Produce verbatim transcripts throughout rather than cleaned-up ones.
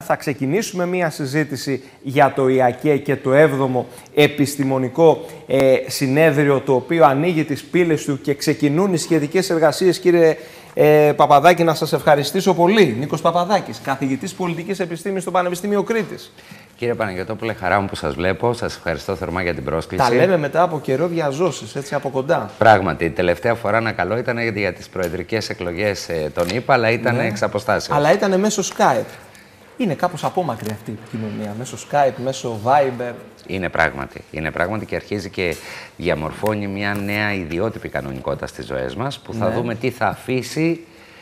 θα ξεκινήσουμε μία συζήτηση για το ΙΑΚΕ και το έβδομο επιστημονικό ε, συνέδριο, το οποίο ανοίγει τις πύλες του και ξεκινούν οι σχετικές εργασίες. Κύριε ε, Παπαδάκη, να σας ευχαριστήσω πολύ. Νίκος Παπαδάκης, καθηγητής πολιτικής επιστήμης στο Πανεπιστήμιο Κρήτης. Κύριε Παναγιωτόπουλε, χαρά μου που σας βλέπω. Σας ευχαριστώ θερμά για την πρόσκληση. Τα λέμε μετά από καιρό διαζώσεις, έτσι από κοντά. Πράγματι, η τελευταία φορά να καλό ήταν για τις προεδρικές εκλογές ε, τον είπα, αλλά ήταν ναι. εξ αποστάσεως. Αλλά ήταν μέσω Skype. Είναι κάπως απόμακρη αυτή η επικοινωνία, μέσω Skype, μέσω Viber. Είναι πράγματι. Είναι πράγματι και αρχίζει και διαμορφώνει μια νέα ιδιότυπη κανονικότητα στις ζωές μας, που θα ναι. δούμε τι θα αφήσει.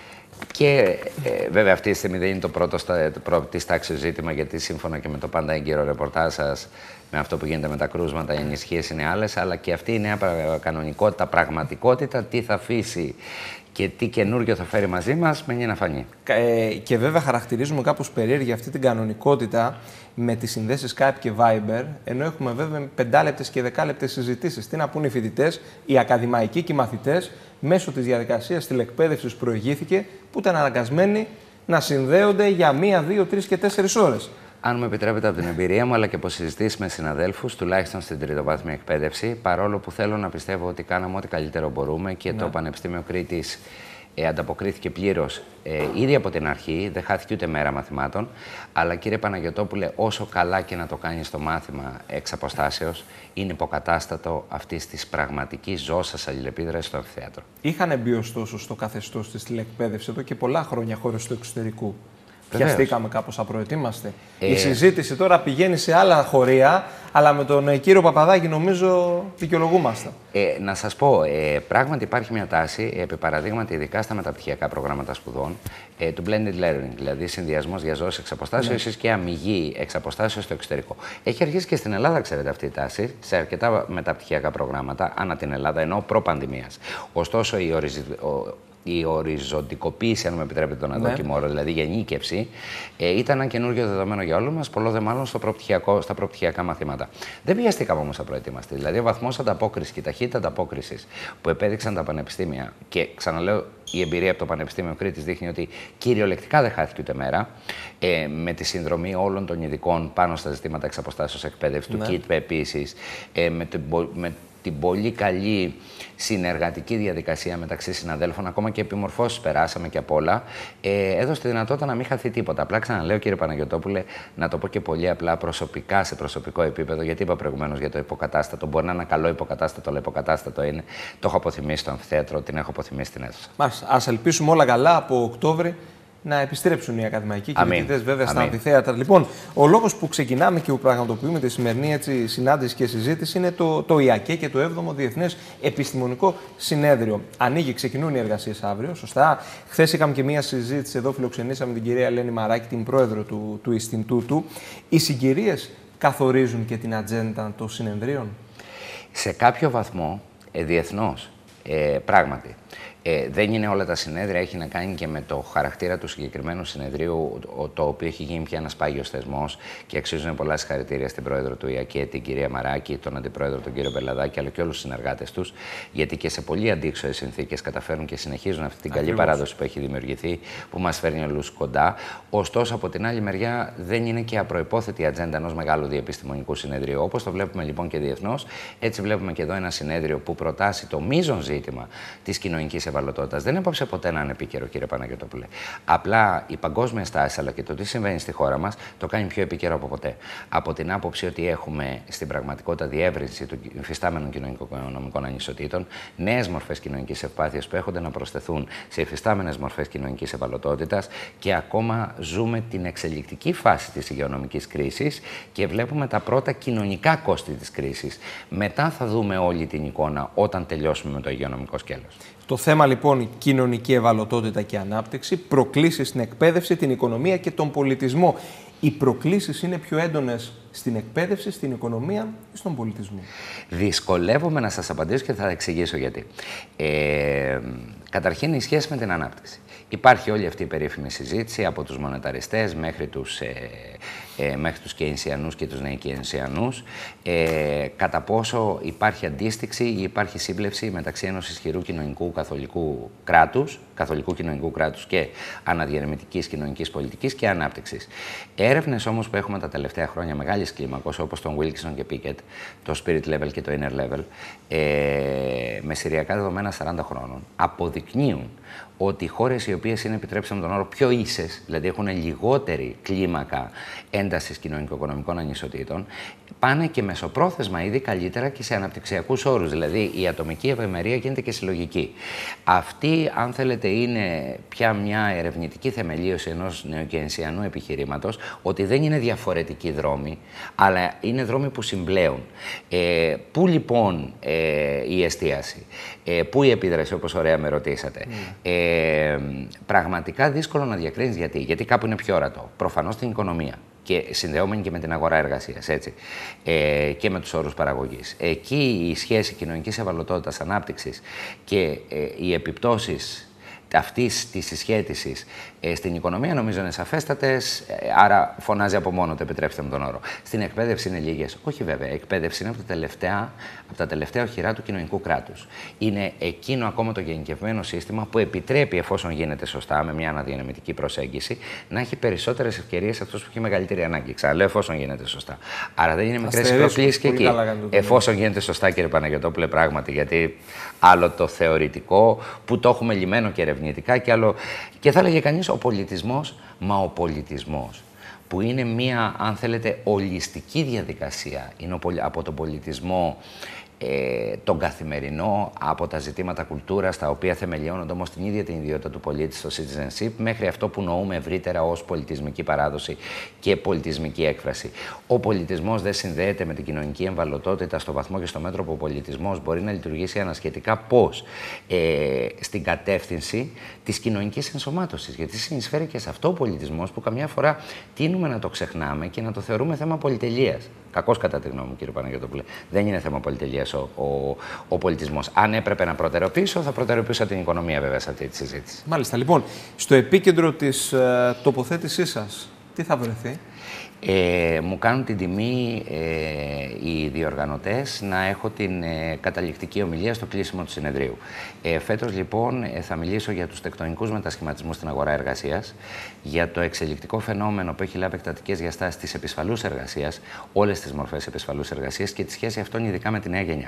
Και ε, βέβαια αυτή τη στιγμή δεν είναι το πρώτο της τάξης ζήτημα, γιατί σύμφωνα και με το πάντα έγκυρο ρεπορτάζ σας, με αυτό που γίνεται με τα κρούσματα, οι ενισχύσεις είναι άλλες, αλλά και αυτή η νέα κανονικότητα, πραγματικότητα, τι θα αφήσει και τι καινούργιο θα φέρει μαζί μας, μένει να φανεί. Ε, και βέβαια χαρακτηρίζουμε κάπως περίεργη αυτή την κανονικότητα με τις συνδέσεις Skype και Viber, ενώ έχουμε βέβαια πεντάλεπτες και δεκάλεπτες συζητήσεις. Τι να πούνε οι φοιτητές, οι ακαδημαϊκοί και οι μαθητές, μέσω της διαδικασίας τηλεκπαίδευσης που προηγήθηκε, που ήταν αναγκασμένοι να συνδέονται για μία, δύο, τρεις και τέσσερις ώρες. Αν μου επιτρέπετε από την εμπειρία μου, αλλά και από συζητήσεις με συναδέλφους, τουλάχιστον στην τριτοβάθμια εκπαίδευση, παρόλο που θέλω να πιστεύω ότι κάναμε ό,τι καλύτερο μπορούμε και ναι. το Πανεπιστήμιο Κρήτης ε, ανταποκρίθηκε πλήρως ε, ήδη από την αρχή, δεν χάθηκε ούτε μέρα μαθημάτων. Αλλά κύριε Παναγιωτόπουλε, όσο καλά και να το κάνεις το μάθημα εξ αποστάσεως, είναι υποκατάστατο αυτής της πραγματικής ζώσας αλληλεπίδρασης στο αμφιθέατρο. Είχαν μπει ωστόσο στο καθεστώς της τηλεκπαίδευσης εδώ και πολλά χρόνια χώρες του εξωτερικού. Πιαστήκαμε κάπως απροετοίμαστε. Ε... Η συζήτηση τώρα πηγαίνει σε άλλα χωρία, αλλά με τον κύριο Παπαδάκη νομίζω δικαιολογούμαστε. Ε, να σας πω, ε, πράγματι υπάρχει μια τάση, επί παραδείγματι ειδικά στα μεταπτυχιακά προγράμματα σπουδών, ε, του blended learning, δηλαδή συνδυασμός διαζώσης εξ αποστάσεως ναι. και αμυγή εξ αποστάσεως στο εξωτερικό. Έχει αρχίσει και στην Ελλάδα, ξέρετε, αυτή η τάση, σε αρκετά μεταπτυχιακά προγράμματα, ανά την Ελλάδα, ενώ προ-πανδημίας. Ωστόσο, η οριζ... η οριζοντικοποίηση, αν μου επιτρέπετε τον αδόκιμο όρο, ναι. δηλαδή γενίκευση, ε, ήταν ένα καινούργιο δεδομένο για όλους μας, πολλό δε μάλλον στο στα προπτυχιακά μαθήματα. Δεν βιαστήκαμε όμως να προετοιμαστεί. Δηλαδή, ο βαθμός ανταπόκρισης και η ταχύτητα ανταπόκρισης που επέδειξαν τα πανεπιστήμια, και ξαναλέω, η εμπειρία από το Πανεπιστήμιο Κρήτης δείχνει ότι κυριολεκτικά δεν χάθηκε ούτε μέρα, ε, με τη συνδρομή όλων των ειδικών πάνω στα ζητήματα εξ αποστάσεως εκπαίδευσης, ναι. του ΚΙΤΠ επίσης, ε, με, με την πολύ καλή συνεργατική διαδικασία μεταξύ συναδέλφων, ακόμα και επιμορφώσεις περάσαμε και απ' όλα, ε, έδωσε τη δυνατότητα να μην χαθεί τίποτα. Απλά ξαναλέω, κύριε Παναγιωτόπουλε, να το πω και πολύ απλά προσωπικά, σε προσωπικό επίπεδο, γιατί είπα προηγουμένως για το υποκατάστατο. Μπορεί να είναι ένα καλό υποκατάστατο, αλλά υποκατάστατο είναι. Το έχω αποθυμίσει στο αμφιθέατρο, την έχω αποθυμίσει στην αίθουσα. Μάλιστα. Ας ελπίσουμε όλα καλά από Οκτώβρη να επιστρέψουν οι ακαδημαϊκοί και οι φοιτητές βέβαια στα αμφιθέατρα. Λοιπόν, ο λόγος που ξεκινάμε και που πραγματοποιούμε τη σημερινή έτσι, συνάντηση και συζήτηση είναι το, το ΙΑΚΕ και το έβδομο Διεθνές Επιστημονικό Συνέδριο. Ανοίγει, ξεκινούν οι εργασίες αύριο, σωστά. Χθες είχαμε και μία συζήτηση εδώ, φιλοξενήσαμε την κυρία Ελένη Μαράκη, την πρόεδρο του, του Ινστιτούτου. Οι συγκυρίες καθορίζουν και την ατζέντα των συνεδρίων. Σε κάποιο βαθμό, ε, διεθνώς, ε, πράγματι. Ε, δεν είναι όλα τα συνέδρια, έχει να κάνει και με το χαρακτήρα του συγκεκριμένου συνεδρίου, το οποίο έχει γίνει πια ένας πάγιος θεσμός και αξίζουν πολλά συγχαρητήρια στην πρόεδρο του ΙΑΚΕ, την κυρία Μαράκη, τον αντιπρόεδρο, τον κύριο Μπελαδάκη, αλλά και όλους τους συνεργάτες τους, γιατί και σε πολύ αντίξωες συνθήκες καταφέρουν και συνεχίζουν αυτή την καλή Ακριβώς. παράδοση που έχει δημιουργηθεί, που μας φέρνει όλους κοντά. Ωστόσο, από την άλλη μεριά, δεν είναι και απροϋπόθετη η ατζέντα ενός μεγάλου διεπιστημονικού συνεδρίου. Όπως το βλέπουμε λοιπόν και διεθνώς, έτσι βλέπουμε και εδώ ένα συνέδριο που προτάσει το μείζον ζήτημα της κοινωνικής ευαλωτότητας. Δεν έπαψε ποτέ να είναι επίκαιρο, κύριε Παναγιωτόπουλε. Απλά η παγκόσμια στάση αλλά και το τι συμβαίνει στη χώρα μας το κάνει πιο επίκαιρο από ποτέ. Από την άποψη ότι έχουμε στην πραγματικότητα διεύρυνση των υφιστάμενων κοινωνικο-οικονομικών ανισοτήτων, νέες μορφές κοινωνικής ευπάθειας που έχονται να προσθεθούν σε υφιστάμενες μορφές κοινωνικής ευαλωτότητας και ακόμα ζούμε την εξελικτική φάση της υγειονομικής κρίσης και βλέπουμε τα πρώτα κοινωνικά κόστη της κρίσης. Μετά θα δούμε όλη την εικόνα όταν τελειώσουμε με το υγειονομικό σκέλος. Το θέμα λοιπόν κοινωνική ευαλωτότητα και ανάπτυξη, προκλήσεις στην εκπαίδευση, την οικονομία και τον πολιτισμό. Οι προκλήσεις είναι πιο έντονες στην εκπαίδευση, στην οικονομία ή στον πολιτισμό? Δυσκολεύομαι να σας απαντήσω και θα εξηγήσω γιατί. Ε, καταρχήν, η σχέση με την ανάπτυξη. Υπάρχει όλη αυτή η περίφημη συζήτηση από τους μονεταριστές μέχρι τους, ε, ε, μέχρι τους Κεινσιανούς και τους νέοι Κεινσιανούς ε, κατά πόσο υπάρχει αντίστοιξη ή υπάρχει σύμπλευση μεταξύ ενός ισχυρού κοινωνικού καθολικού κράτους, καθολικού κοινωνικού κράτους και αναδιανεμητικής κοινωνικής πολιτικής και ανάπτυξης. Έρευνες όμως που έχουμε τα τελευταία χρόνια μεγάλης κλίμακος, όπως τον Wilkinson και Pickett, το Spirit Level και το Inner Level, ε, με συριακά δεδομένα σαράντα χρόνων, αποδεικνύουν ότι οι χώρες οι οποίες είναι, επιτρέψτε τον όρο, πιο ίσες, δηλαδή έχουν λιγότερη κλίμακα έντασης κοινωνικο-οικονομικών ανισοτήτων, πάνε και μεσοπρόθεσμα ήδη καλύτερα και σε αναπτυξιακούς όρους. Δηλαδή η ατομική ευημερία γίνεται και συλλογική. Αυτή, αν θέλετε, είναι πια μια ερευνητική θεμελίωση ενός νεοκεινσιανού επιχειρήματος, ότι δεν είναι διαφορετικοί δρόμοι, αλλά είναι δρόμοι που συμπλέουν. Ε, πού λοιπόν ε, η εστίαση, ε, πού η επίδραση, όπως ωραία με ρωτήσατε. Mm. Ε, πραγματικά δύσκολο να διακρίνεις γιατί. Γιατί κάπου είναι πιο ορατό. Προφανώς στην οικονομία. Και συνδεόμενη και με την αγορά εργασίας, έτσι, ε, και με τους όρους παραγωγής. Εκεί η σχέση κοινωνικής ευαλωτότητας, ανάπτυξης και ε, οι επιπτώσεις αυτής της συσχέτισης ε, στην οικονομία νομίζω είναι σαφέστατες, ε, άρα φωνάζει από μόνο το, επιτρέψτε μου τον όρο. Στην εκπαίδευση είναι λίγες. Όχι βέβαια, η εκπαίδευση είναι από τα τελευταία, από τα τελευταία οχυρά του κοινωνικού κράτους. Είναι εκείνο ακόμα το γενικευμένο σύστημα που επιτρέπει, εφόσον γίνεται σωστά, με μια αναδιανεμητική προσέγγιση, να έχει περισσότερες ευκαιρίες αυτός που έχει μεγαλύτερη ανάγκη. Ξαναλέω, εφόσον γίνεται σωστά. Άρα δεν είναι μικρές προκλήσεις και εκεί. Εφόσον γίνεται σωστά, κύριε Παναγιωτόπουλε, πράγματι, γιατί άλλο το θεωρητικό που το έχουμε λυμμένο και ερευνητικά και άλλο. Και θα έλεγε κανείς ο πολιτισμός, μα ο πολιτισμός που είναι μία, αν θέλετε, ολιστική διαδικασία, είναι από τον πολιτισμό ε, τον καθημερινό, από τα ζητήματα κουλτούρας, τα οποία θεμελιώνονται όμως την ίδια την ιδιότητα του πολίτη στο citizenship, μέχρι αυτό που νοούμε ευρύτερα ως πολιτισμική παράδοση και πολιτισμική έκφραση. Ο πολιτισμός δεν συνδέεται με την κοινωνική εμβαλωτότητα στο βαθμό και στο μέτρο που ο πολιτισμός μπορεί να λειτουργήσει ανασχετικά πώς ε, στην κατεύθυνση της κοινωνικής ενσωμάτωσης. Γιατί συνεισφέρει και σε αυτό ο πολιτισμός που καμιά φορά τείνουμε να το ξεχνάμε και να το θεωρούμε θέμα πολυτελείας. Κακώς κατά τη γνώμη μου, κύριε Παναγιωτόπουλε. Δεν είναι θέμα πολυτελείας ο, ο, ο πολιτισμός. Αν έπρεπε να προτεραιοποιήσω, θα προτεραιοποιήσω την οικονομία βέβαια σε αυτή τη συζήτηση. Μάλιστα. Λοιπόν, στο επίκεντρο της ε, τοποθέτησής σας, τι θα βρεθεί? Ε, μου κάνουν την τιμή ε, οι διοργανωτές να έχω την ε, καταληκτική ομιλία στο κλείσιμο του συνεδρίου. Ε, φέτος λοιπόν ε, θα μιλήσω για τους τεκτονικούς μετασχηματισμούς στην αγορά εργασίας, για το εξελικτικό φαινόμενο που έχει λάβει εκτατικές διαστάσεις της επισφαλούς εργασίας, όλες τις μορφές επισφαλούς εργασίας και τη σχέση αυτών ειδικά με τη νέα γενιά.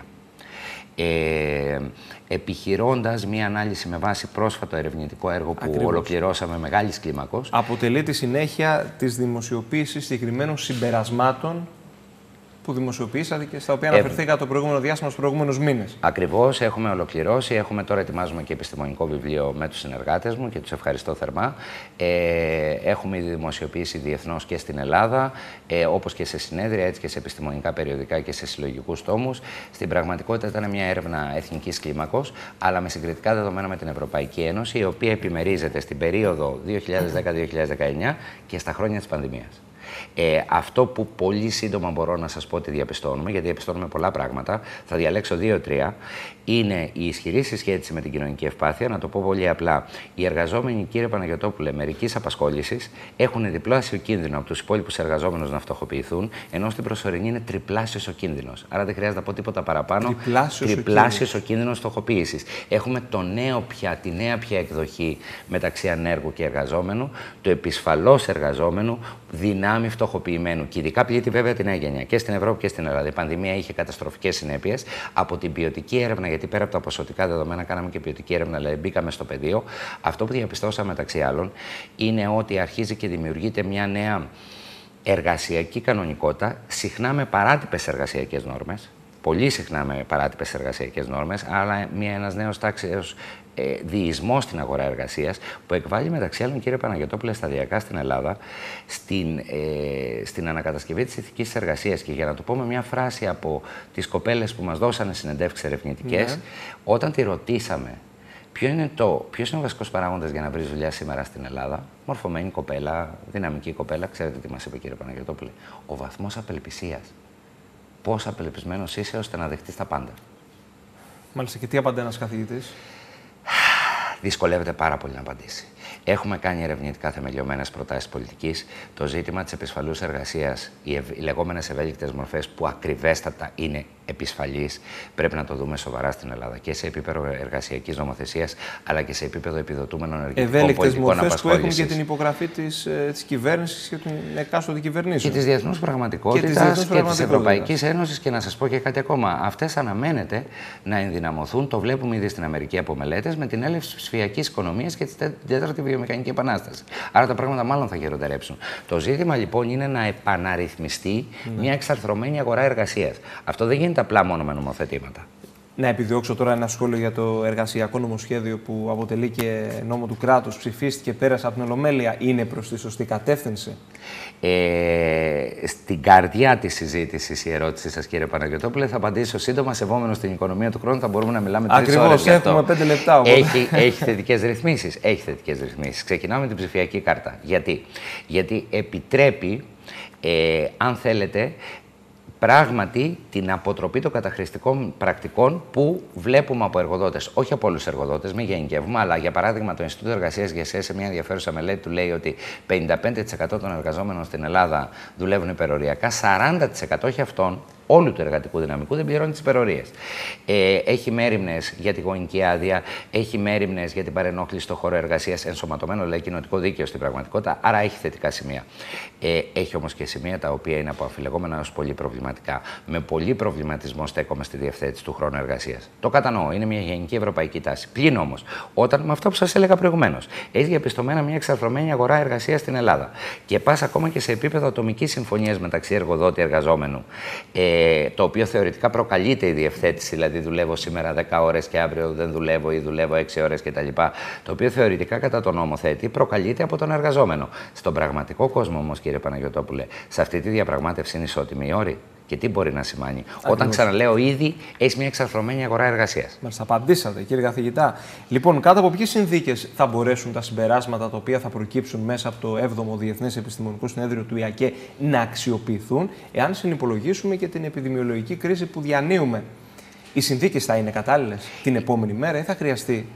Ε, επιχειρώντας μία ανάλυση με βάση πρόσφατο ερευνητικό έργο που Ακριβώς. ολοκληρώσαμε μεγάλης κλίμακος. Αποτελεί τη συνέχεια της δημοσιοποίησης συγκεκριμένων συμπερασμάτων που δημοσιοποιήσατε και στα οποία αναφερθήκατε ε, το προηγούμενο διάστημα, στους προηγούμενους μήνες. Ακριβώς, έχουμε ολοκληρώσει. Έχουμε τώρα ετοιμάζουμε και επιστημονικό βιβλίο με τους συνεργάτες μου και τους ευχαριστώ θερμά. Ε, έχουμε ήδη δημοσιοποιήσει διεθνώς και στην Ελλάδα, ε, όπως και σε συνέδρια, έτσι και σε επιστημονικά περιοδικά και σε συλλογικούς τόμους. Στην πραγματικότητα ήταν μια έρευνα εθνικής κλίμακος, αλλά με συγκριτικά δεδομένα με την Ευρωπαϊκή Ένωση, η οποία επιμερίζεται στην περίοδο δύο χιλιάδες δέκα με δύο χιλιάδες δεκαεννιά και στα χρόνια της πανδημίας. Ε, αυτό που πολύ σύντομα μπορώ να σας πω ότι διαπιστώνουμε, γιατί διαπιστώνουμε πολλά πράγματα, θα διαλέξω δύο-τρία, είναι η ισχυρή συσχέτιση με την κοινωνική ευπάθεια. Να το πω πολύ απλά. Οι εργαζόμενοι, κύριε Παναγιωτόπουλε, μερικής απασχόλησης έχουν διπλάσιο κίνδυνο από τους υπόλοιπους εργαζόμενους να φτωχοποιηθούν, ενώ στην προσωρινή είναι τριπλάσιος ο κίνδυνος. Άρα δεν χρειάζεται να πω τίποτα παραπάνω. Τριπλάσιος, τριπλάσιος ο κίνδυνος φτωχοποίησης. Έχουμε το νέο πια, τη νέα πια εκδοχή μεταξύ ανέργου και εργαζόμενου, το επισφαλώς εργαζόμενου, δυνάμει φτωχοποιημένου. Και ειδικά πλήττει βέβαια την νέα γενιά και στην Ευρώπη και στην Ελλάδα. Η πανδημία είχε καταστροφικές συνέπειες από την ποιοτική έρευνα. Γιατί πέρα από τα ποσοτικά δεδομένα, κάναμε και ποιοτική έρευνα, δηλαδή μπήκαμε στο πεδίο. Αυτό που διαπιστώσαμε μεταξύ άλλων είναι ότι αρχίζει και δημιουργείται μια νέα εργασιακή κανονικότητα, συχνά με παράτυπες εργασιακές νόρμες. Πολύ συχνά με παράτυπες εργασιακές νόρμες, αλλά μια, ένας νέος τάξεως ε, διεισμός στην αγορά εργασίας που εκβάλλει μεταξύ άλλων, κύριε Παναγιωτόπουλε, σταδιακά στην Ελλάδα στην, ε, στην ανακατασκευή της ηθικής εργασίας. Και για να το πω με μια φράση από τις κοπέλες που μας δώσανε συνεντεύξεις ερευνητικές, ναι. Όταν τη ρωτήσαμε Ποιο είναι το, ποιος είναι ο βασικός παράγοντας για να βρεις δουλειά σήμερα στην Ελλάδα? Μορφωμένη κοπέλα, δυναμική κοπέλα, ξέρετε τι μας είπε, κύριε Παναγιωτόπουλε. Ο βαθμός απελπισίας. Πόσο απελπισμένος είσαι ώστε να δεχτείς τα πάντα. Μάλιστα, και τι απαντά ένας καθηγητής? Δυσκολεύεται πάρα πολύ να απαντήσει. Έχουμε κάνει ερευνητικά θεμελιωμένες προτάσεις πολιτικής. Το ζήτημα της επισφαλούς εργασίας, οι, ευ... οι λεγόμενες ευέλικτες μορφές που ακριβέστατα είναι επισφαλείς, πρέπει να το δούμε σοβαρά στην Ελλάδα και σε επίπεδο εργασιακής νομοθεσίας, αλλά και σε επίπεδο επιδοτούμενων ενεργητικών πολιτικών απασχόλησης. Ευέλικτες μορφές που έχουν και την υπογραφή της, της κυβέρνησης και των εκάστοτε κυβερνήσεων. Και της διεθνούς πραγματικότητας και, και της Ευρωπαϊκής Ένωσης. Και να σας πω και κάτι ακόμα. Αυτές αναμένεται να ενδυναμωθούν, το βλέπουμε ήδη στην Αμερική από μελέτες, με την έλευση της ψηφιακής οικονομίας και την τέταρτη βιομηχανική επανάσταση. Άρα τα πράγματα μάλλον θα χειροτερέψουν. Το ζήτημα λοιπόν είναι να επαναρρυθμιστεί mm. μια εξαρθρωμένη αγορά εργασίας. Αυτό δεν γίνεται απλά μόνο με νομοθετήματα. Να επιδιώξω τώρα ένα σχόλιο για το εργασιακό νομοσχέδιο που αποτελεί και νόμο του κράτους, ψηφίστηκε, πέρασε από την Ολομέλεια. Είναι προς τη σωστή κατεύθυνση? Ε, στην καρδιά της συζήτησης η ερώτηση σας, κύριε Παναγιωτόπουλε, θα απαντήσω σύντομα. Σεβόμενος την οικονομία του χρόνου, θα μπορούμε να μιλάμε τρεις ώρες. Ακριβώς, έχουμε πέντε λεπτά. Οπότε. Έχει, έχει θετικές ρυθμίσεις. Έχει θετικές ρυθμίσεις. Ξεκινάμε με την ψηφιακή κάρτα. Γιατί, Γιατί επιτρέπει, ε, αν θέλετε, πράγματι την αποτροπή των καταχρηστικών πρακτικών που βλέπουμε από εργοδότες. Όχι από όλους τους εργοδότες, μην γενικεύουμε, αλλά για παράδειγμα το Ινστιτούτο Εργασίας ΓΕΣΕ σε μια ενδιαφέρουσα μελέτη του λέει ότι πενήντα πέντε τοις εκατό των εργαζόμενων στην Ελλάδα δουλεύουν υπεροριακά, σαράντα τοις εκατό όχι αυτών, όλου του εργατικού δυναμικού δεν πληρώνει τις υπερορίες. Ε, έχει μέριμνες για τη γονική άδεια, έχει μέριμνες για την παρενόχληση στον χώρο εργασίας, ενσωματωμένο λέει κοινοτικό δίκαιο στην πραγματικότητα, άρα έχει θετικά σημεία. Ε, έχει όμως και σημεία τα οποία είναι από αμφιλεγόμενα ως πολύ προβληματικά. Με πολύ προβληματισμό στέκομαι στη διευθέτηση του χρόνου εργασίας. Το κατανοώ, είναι μια γενική ευρωπαϊκή τάση. Πλην όμως, όταν με αυτό που σας έλεγα προηγουμένως, έχει διαπιστωμένα μια εξαρθρωμένη αγορά εργασίας στην Ελλάδα και πας ακόμα και σε επίπεδο ατομικής συμφωνίας μεταξύ εργοδότη εργαζόμενου. Ε, το οποίο θεωρητικά προκαλείται η διευθέτηση, δηλαδή δουλεύω σήμερα δέκα ώρες και αύριο δεν δουλεύω ή δουλεύω έξι ώρες κτλ. Το οποίο θεωρητικά κατά τον νομοθέτη προκαλείται από τον εργαζόμενο. Στον πραγματικό κόσμο όμως, κύριε Παναγιωτόπουλε, σε αυτή τη διαπραγμάτευση είναι ισότιμη η όρη. Και τι μπορεί να σημαίνει? Ακριβώς. Όταν ξαναλέω ήδη, έχει μια εξαρθρωμένη αγορά εργασίας. Μας απαντήσατε, κύριε καθηγητά. Λοιπόν, κάτω από ποιες συνθήκες θα μπορέσουν τα συμπεράσματα τα οποία θα προκύψουν μέσα από το έβδομο Διεθνές Επιστημονικό Συνέδριο του ΙΑΚΕ να αξιοποιηθούν, εάν συνυπολογίσουμε και την επιδημιολογική κρίση που διανύουμε? Οι συνθήκες θα είναι κατάλληλες την επόμενη μέρα ή θα χρειαστεί?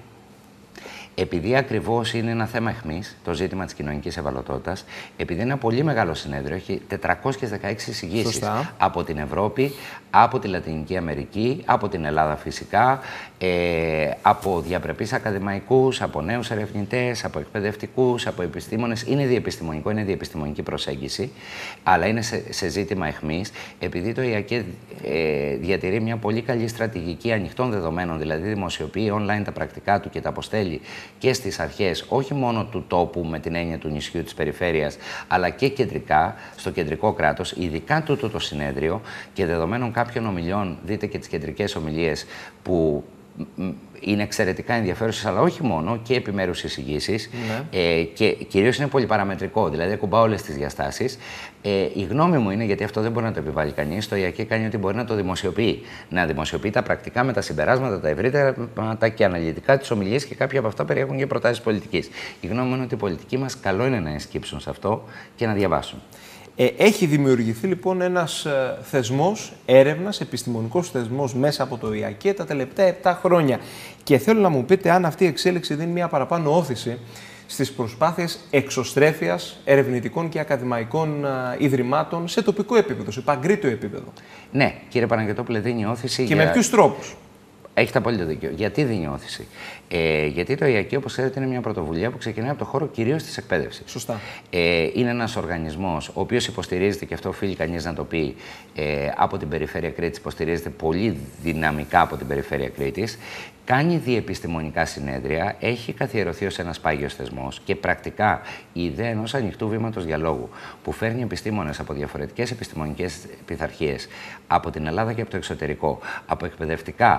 Επειδή ακριβώς είναι ένα θέμα αιχμής, το ζήτημα της κοινωνικής ευαλωτότητας, επειδή είναι ένα πολύ μεγάλο συνέδριο, έχει τετρακόσιες δεκαέξι εισηγήσεις από την Ευρώπη, από τη Λατινική Αμερική, από την Ελλάδα φυσικά, ε, από διαπρεπείς ακαδημαϊκούς, από νέους ερευνητές, από εκπαιδευτικούς, από επιστήμονες. Είναι διεπιστημονικό, είναι διεπιστημονική προσέγγιση, αλλά είναι σε, σε ζήτημα αιχμής, επειδή το ΙΑΚΕ ε, διατηρεί μια πολύ καλή στρατηγική ανοιχτών δεδομένων, δηλαδή δημοσιοποιεί online τα πρακτικά του και τα αποστέλει και στις αρχές, όχι μόνο του τόπου με την έννοια του νησιού της περιφέρειας, αλλά και κεντρικά, στο κεντρικό κράτος, ειδικά τούτο το συνέδριο και δεδομένων κάποιων ομιλιών, δείτε και τις κεντρικές ομιλίες που είναι εξαιρετικά ενδιαφέρουσες, αλλά όχι μόνο, και επιμέρους εισηγήσεις. Ναι. Ε, και κυρίως είναι πολυπαραμετρικό, δηλαδή ακουμπά όλες τις διαστάσεις. Ε, η γνώμη μου είναι, γιατί αυτό δεν μπορεί να το επιβάλλει κανείς, το ΙΑΚΕ κάνει ότι μπορεί να το δημοσιοποιεί. Να δημοσιοποιεί τα πρακτικά με τα συμπεράσματα, τα ευρύτερα και αναλυτικά τις ομιλίες, και κάποια από αυτά περιέχουν και προτάσεις πολιτικής. Η γνώμη μου είναι ότι οι πολιτικοί μας καλό είναι να ενσκύψουν σε αυτό και να διαβάσουν. Ε, έχει δημιουργηθεί λοιπόν ένας ε, θεσμός έρευνας, επιστημονικός θεσμός μέσα από το ΙΑΚΕ τα τελευταία επτά χρόνια. Και θέλω να μου πείτε αν αυτή η εξέλιξη δίνει μια παραπάνω όθηση στις προσπάθειες εξωστρέφειας ερευνητικών και ακαδημαϊκών α, ιδρυμάτων σε τοπικό επίπεδο, σε παγκρίτιο επίπεδο. Ναι, κύριε Παναγιωτόπουλε, δίνει όθηση. Και για... με ποιους τρόπους? Έχετε απόλυτο δίκιο. Γιατί δίνει όθηση? Ε, γιατί το ΙΑΚΕ, όπως ξέρετε, είναι μια πρωτοβουλία που ξεκινάει από το χώρο κυρίως της εκπαίδευσης. Σωστά. Ε, είναι ένας οργανισμός ο οποίος υποστηρίζεται, και αυτό οφείλει κανείς να το πει, ε, από την περιφέρεια Κρήτης, υποστηρίζεται πολύ δυναμικά από την περιφέρεια Κρήτης. Κάνει διεπιστημονικά συνέδρια, έχει καθιερωθεί ως ένας πάγιος θεσμός και πρακτικά η ιδέα ενός ανοιχτού βήματος διαλόγου που φέρνει επιστήμονες από διαφορετικές επιστημονικές πειθαρχίες, από την Ελλάδα και από το εξωτερικό, από εκπαιδευτικά, από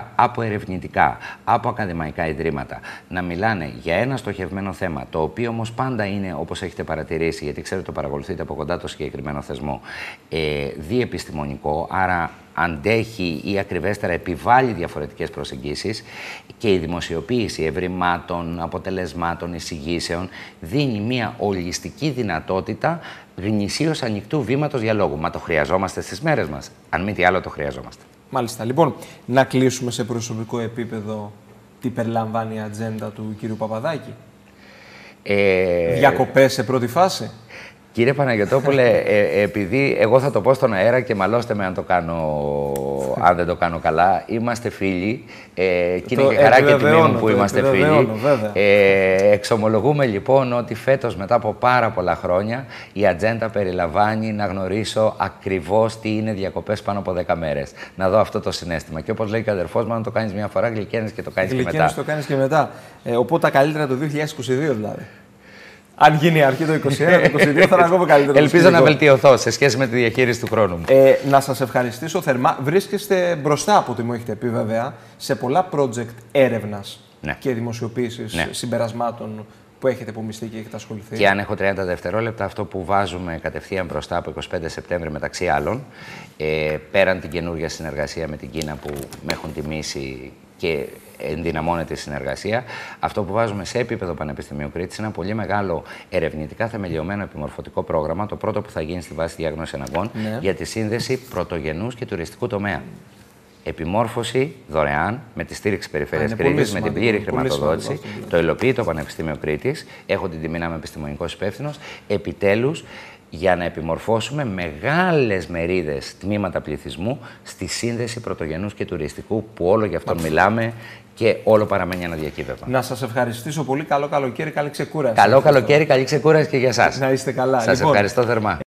από ερευνητικά, από ακαδημαϊκά ιδρύματα, να μιλάνε για ένα στοχευμένο θέμα, το οποίο όμως πάντα είναι, όπως έχετε παρατηρήσει, γιατί ξέρετε το παρακολουθείτε από κοντά το συγκεκριμένο θεσμό, ε, διεπιστημονικό, άρα αντέχει ή ακριβέστερα επιβάλλει διαφορετικές προσεγγίσεις, και η δημοσιοποίηση ευρημάτων, αποτελεσμάτων, εισηγήσεων δίνει μια ολιστική δυνατότητα γνησίως ανοιχτού βήματος διαλόγου. Μα το χρειαζόμαστε στις μέρες μας. Αν μη τι άλλο, το χρειαζόμαστε. Μάλιστα. Λοιπόν, να κλείσουμε σε προσωπικό επίπεδο τι περιλαμβάνει η ατζέντα του κύριου Παπαδάκη. Ε... Διακοπές σε πρώτη φάση. Κύριε Παναγιωτόπουλε, ε, επειδή εγώ θα το πω στον αέρα και μαλώστε με αν, το κάνω, αν δεν το κάνω καλά, είμαστε φίλοι ε, και είναι και χαρά και τιμή μου που είμαστε φίλοι. Ε, εξομολογούμε λοιπόν ότι φέτος, μετά από πάρα πολλά χρόνια, η ατζέντα περιλαμβάνει να γνωρίσω ακριβώς τι είναι διακοπές πάνω από δέκα μέρες. Να δω αυτό το συναίσθημα. Και όπως λέει και ο αδερφός μου, αν το κάνεις μια φορά, γλυκαίνεις και το κάνεις και μετά. Γλυκαίνεις το κάνεις και μετά. Ε, οπότε τα καλύτερα το δύο χιλιάδες είκοσι δύο δηλαδή. Αν γίνει η αρχή το είκοσι ένα, το είκοσι δύο θα είναι ακόμα καλύτερο. Ελπίζω να βελτιωθώ σε σχέση με τη διαχείριση του χρόνου μου. Ε, να σας ευχαριστήσω θερμά. Βρίσκεστε μπροστά από ό,τι μου έχετε πει, βέβαια, σε πολλά project έρευνας, ναι, και δημοσιοποίησης, ναι, συμπερασμάτων που έχετε απομειστεί και έχετε ασχοληθεί. Και αν έχω τριάντα δευτερόλεπτα, αυτό που βάζουμε κατευθείαν μπροστά από εικοστή πέμπτη Σεπτέμβρη, μεταξύ άλλων, ε, πέραν την καινούργια συνεργασία με την Κίνα που με έχουν τιμήσει και ενδυναμώνεται η συνεργασία, αυτό που βάζουμε σε επίπεδο Πανεπιστημίου Κρήτης είναι ένα πολύ μεγάλο ερευνητικά θεμελιωμένο επιμορφωτικό πρόγραμμα, το πρώτο που θα γίνει στη βάση διάγνωση αναγκών, ναι, για τη σύνδεση πρωτογενούς και τουριστικού τομέα. Επιμόρφωση δωρεάν, με τη στήριξη Περιφέρειας Κρήτης, με την πλήρη χρηματοδότηση. Το υλοποιεί το Πανεπιστήμιο Κρήτης. Έχω την τιμή να είμαι επιστημονικός υπεύθυνος. Επιτέλους, για να επιμορφώσουμε μεγάλες μερίδες, τμήματα πληθυσμού στη σύνδεση πρωτογενούς και τουριστικού, που όλο γι' αυτό μιλάμε και όλο παραμένει ένα διακύβευμα. Να σας ευχαριστήσω πολύ. Καλό καλοκαίρι, καλή ξεκούραση. Καλό καλοκαίρι, καλή ξεκούραση και για εσάς. Να είστε καλά. Σας λοιπόν, ευχαριστώ θερμά.